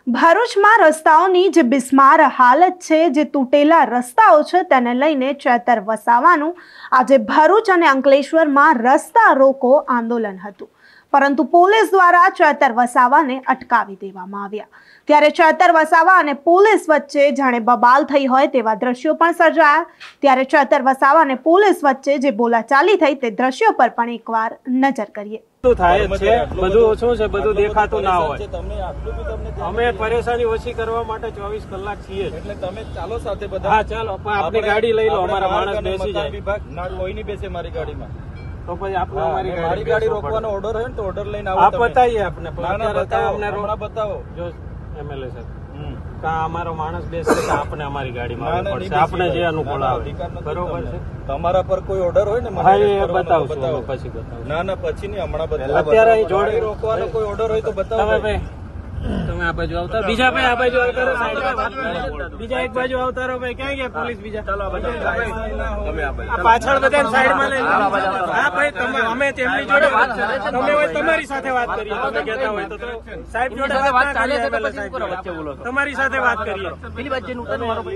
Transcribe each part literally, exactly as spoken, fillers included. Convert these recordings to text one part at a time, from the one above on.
ભરૂચમાં રસ્તાઓની જે બિસ્માર હાલત છે, જે તૂટેલા રસ્તાઓ છે તેને લઈને ચેતર વસાવાનું આજે ભરૂચ અને અંકલેશ્વરમાં રસ્તા રોકો આંદોલન હતું, પરંતુ પોલીસ દ્વારા ચેતર વસાવાને અટકાવી દેવામાં આવ્યા। ત્યારે ચેતર વસાવા અને પોલીસ વચ્ચે જાણે બબાલ થઈ હોય તેવા દ્રશ્યો પણ સર્જાયા। ત્યારે ચેતર વસાવા અને પોલીસ વચ્ચે જે બોલાચાલી થઈ તે દ્રશ્યો પર પણ એકવાર નજર કરીએ। થાય છે બધું શું છે, બધું દેખાતું ના હોય। અમે પરેશાની ઓછી કરવા માટે ચોવીસ કલાક છીએ, એટલે તમે ચાલો સાથે બધા। હા ચાલો, આપની ગાડી લઈ લો, અમારા માણસ બેસી જાય। વિભાગ ના કોઈ નહીં બેસે મારી ગાડીમાં, તો પછી આપણે અમારી મારી ગાડી રોકવાનો ઓર્ડર હોય ને તો ઓર્ડર લઈને આવો। આપ બતાવીએ આપને, અમને હમણાં બતાવો જો એમએલએ સાહેબ કા અમારો માણસ બેસે તો આપણે અમારી ગાડીમાં પડશે, આપણે જે અનુકૂળ આવે બરોબર છે। તમારા પર કોઈ ઓર્ડર હોય ને મને બતાવશું, પછી બતાવો। ના ના પછી નહીં, હમણાં બતાવો। અત્યારે અહીં જોડે રોકવાનો કોઈ ઓર્ડર હોય તો બતાવો ભાઈ। તમે આ બાજુ આવતા, બીજા ભાઈ આ બાજુ આવતા, બીજા એક બાજુ આવતા રહો ભાઈ। ક્યાં ગયા પોલીસ બીજા? ચાલો આ બાજુ, પાછળ બધા સાઈડમાં લઈ લો। હા ભાઈ, તમે અમે તેમની જોડે વાત કરીએ, તમે હોય તમારી સાથે વાત કરીએ, તમે કહેતા હોય તો સાહેબ જોડે વાત ચાલે છે, તો પછી વચ્ચે બોલો, તમારી સાથે વાત કરીએ। પેલી બાજુ નું ઉતર, મારો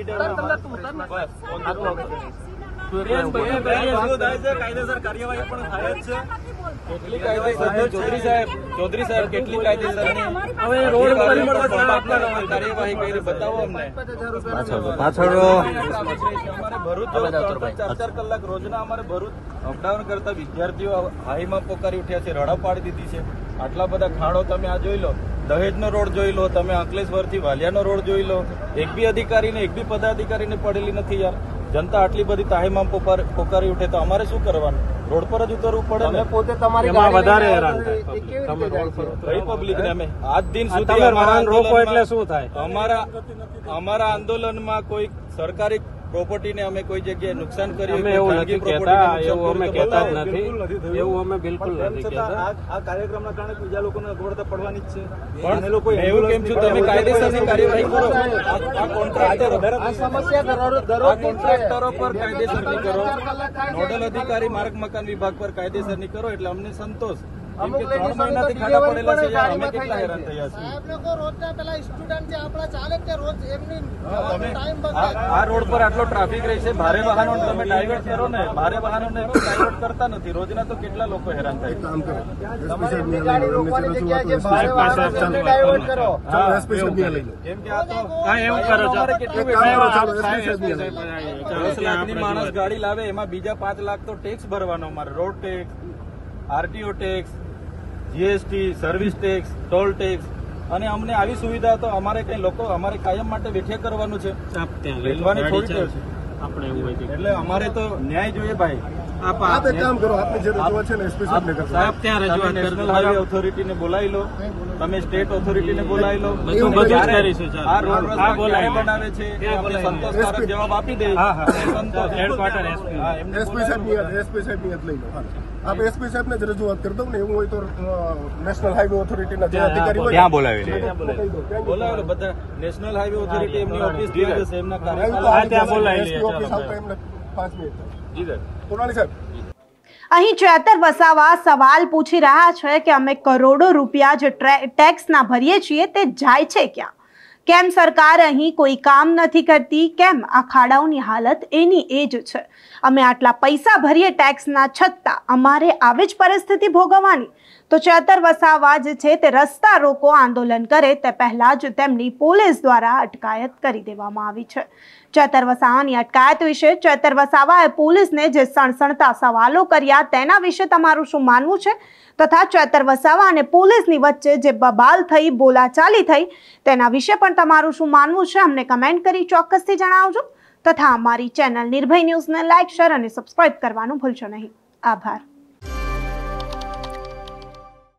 કાયદેસર કાર્યવાહી પણ થાય જ છે। કેટલી કાયદેસર ચૌધરી સાહેબ, ચૌધરી સાહેબ કેટલી કાયદેસર હવે રોડ કાર્યવાહી કરી બતાવો અમને। પાછળ અમારે ભરૂચ ચાર ચાર કલાક રોજના અમારે ભરૂચ અપડાઉન કરતા વિદ્યાર્થીઓ હાઈમાં પોકારી ઉઠ્યા છે, રડા પાડી દીધી છે। આટલા બધા ખાડો તમે આ જોઈ લો, દહેજનો રોડ જોઈ લો, તમે અંકલેશ્વર થી વાલિયાનો રોડ જોઈ લો, એક બી અધિકારીને એક બી પદાધિકારીને પડેલી નથી યાર। જનતા આટલી બધી તાહીમાં પોકારી ઉઠે તો અમારે શું કરવાનું? રોડ પર જ ઉતરવું પડે ને। પોતે તમારી વધારે હેરાન થાય પબ્લિક ને। અમે આજ દિન સુધી રોકો એટલે શું થાય? અમારા અમારા આંદોલનમાં કોઈ સરકારી પ્રોપર્ટીને અમે કોઈ જગ્યાએ નુકસાન કર્યું એવું નથી કહેતા, એવું અમે કહેતા જ નથી, એવું અમે બિલકુલ નથી કહેતા। આ કાર્યક્રમના કારણે બીજા લોકોને અગવડતા પડવાની જ છે, પણ એ લોકો એવું કેમ છું તમે કાયદેસરની કાર્યવાહી કરો। આ કોન્ટ્રાક્ટરો આ સમસ્યા આ કોન્ટ્રાક્ટરો પર કાયદેસરની કરો, નોડલ અધિકારી માર્ગ મકાન વિભાગ પર કાયદેસરની કરો, એટલે અમને સંતોષ। કેમ કે ત્રણ મહિનાથી ખાડા પડેલા છે, અમે કેટલા હેરાન થયા છીએ। આ રોડ પર આટલો ટ્રાફિક રહે છે, ભારે વાહનો તમે ડાયવર્ટ કરો ને, ભારે વાહનોને ડાયવર્ટ કરતા નથી। રોજના તો કેટલા લોકો હેરાન થાય છે। માણસ ગાડી લાવે એમાં બીજા પાંચ લાખ તો ટેક્સ ભરવાનો, અમારે road tax, RTO tax, GST, service tax, toll tax, અને અમને આવી સુવિધા તો અમારે કઈ લોકો અમારે કાયમ માટે વેઠે કરવાનું છે, લેવાની થોડી છે આપણે એવું હોય, એટલે અમારે તો ન્યાય જોઈએ ભાઈ। આપ એક કામ કરો, આપની જે રજૂઆત છે ને એસપી સાહેબને કરો, સાહેબ ત્યાં રજૂઆત નેશનલ હાઈવે ઓથોરિટીને બોલાવી લો, તમે સ્ટેટ ઓથોરિટીને બોલાવી લો, બધું બધું કરીશું। આ રોડ રસ્તા બોલાવી બનાવે છે, આપણે સંતોષકારક જવાબ આપી દે। હેડક્વાર્ટર એસપી સાહેબ એસપી સાહેબ ની લઈ લો, આપ એસપી સાહેબ ને જ રજૂઆત કરી દઉં ને, એવું હોય તો નેશનલ હાઈવે ઓથોરિટીના જે અધિકારી હોય ત્યાં બોલાવી લે, બોલાવી લો બધા। નેશનલ હાઈવે ઓથોરિટી એમની ઓફિસ ત્યાં જશે, એમના કાર્યક્રમ ત્યાં બોલાવી લે ઓફિસ આવતા એમને પાંચ મિનિટ જી સર કોનાલી સાહેબ। અહીં ચેતર વસાવા સવાલ પૂછી રહ્યા છે કે અમે કરોડો રૂપિયા જે ટેક્સના ભરીએ છીએ તે જાય છે ક્યાં? કેમ સરકાર અહીં કોઈ કામ નથી કરતી? કેમ આ ખાડાઓની હાલત એની એ જ છે? અમે આટલા પૈસા ભરીએ ટેક્સના, છતાં અમારે આવી જ પરિસ્થિતિ ભોગવવાની? તો ચેતર વસાવા જે છે તે રસ્તા રોકો આંદોલન કરે તે પહેલા જ તેમની પોલીસ દ્વારા અટકાયત કરી દેવામાં આવી છે। ચેતર વસાવાની અટકાયત વિશે ચેતર વસાવાએ પોલીસને જે સણસણતા સવાલો કર્યા તેના વિશે તમારું શું માનવું છે? તથા ચેતર વસાવા અને પોલીસની વચ્ચે જે બબાલ થઈ, બોલાચાલી થઈ, તેના વિશે પણ તમારું શું માનવું છે? અમને કમેન્ટ કરી ચોક્કસથી જણાવજો, તથા અમારી ચેનલ નિર્ભય ન્યૂઝને લાઇક, શેર અને સબસ્ક્રાઇબ કરવાનું ભૂલશો નહીં। આભાર।